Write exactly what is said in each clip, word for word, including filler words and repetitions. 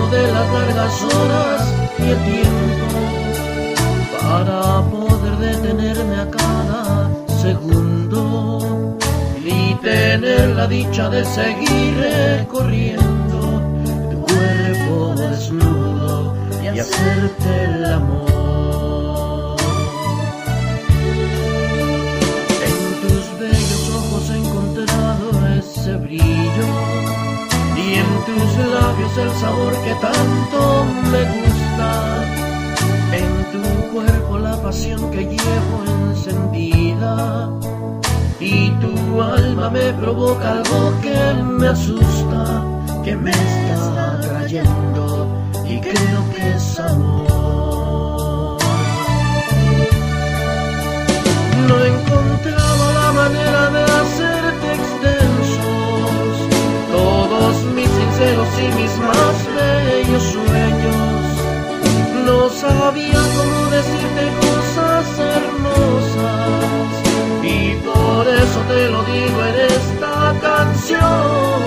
disfruto de las largas horas y el tiempo para poder detenerme a cada segundo y tener la dicha de seguir recorriendo tu cuerpo desnudo y hacerte el amor. En tus bellos ojos he encontrado ese brillo y en tus labios el sabor que tanto me gusta. En tu cuerpo la pasión que llevo encendida y tu alma me provoca algo que me asusta, que me está atrayendo y creo que es amor. No encontraba la manera de hacerte extensos todos mis sinceros y mis más bellos sueños. No sabía cómo decirte cosas hermosas y por eso te lo digo en esta canción.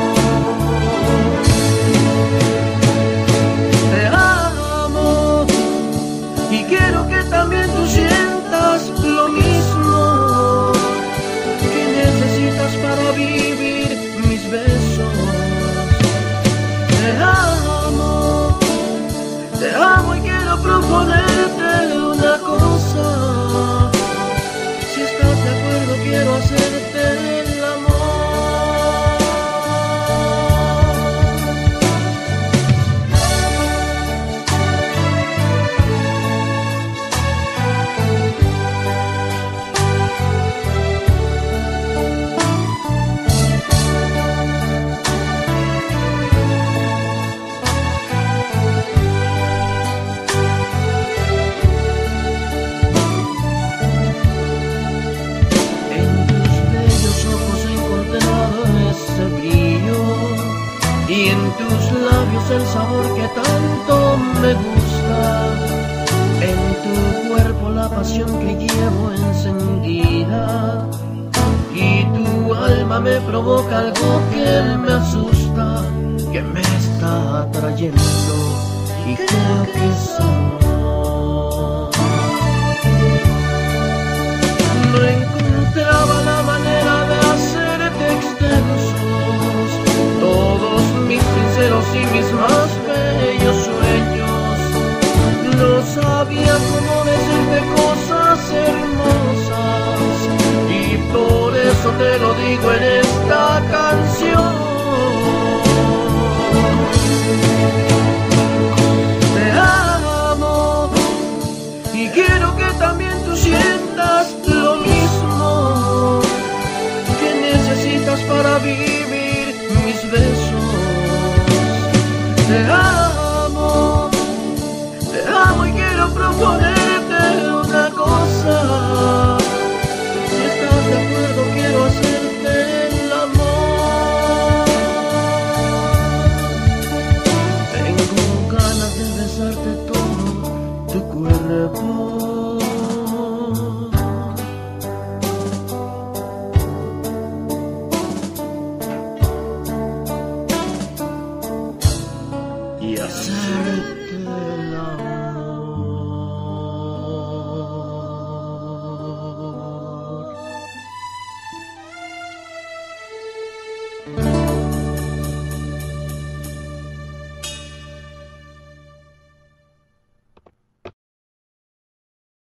Te amo y quiero que también tú sientas lo mismo, que necesitas para vivir mis besos. Te amo, te amo y quiero proponerte una cosa. Si estás de acuerdo quiero hacerte el amor. Y en tus labios el sabor que tanto me gusta, en tu cuerpo la pasión que llevo encendida, y tu alma me provoca algo que me asusta, que me está atrayendo y creo que es amor. No encontraba la manera de hacerte extensos todos mis sinceros y mis más bellos sueños. No sabía cómo decirte cosas hermosas y por eso te lo digo en esta canción. Te amo y quiero que también tú sientas lo mismo, que necesitas para vivir mis besos. Te amo, te amo y quiero proponer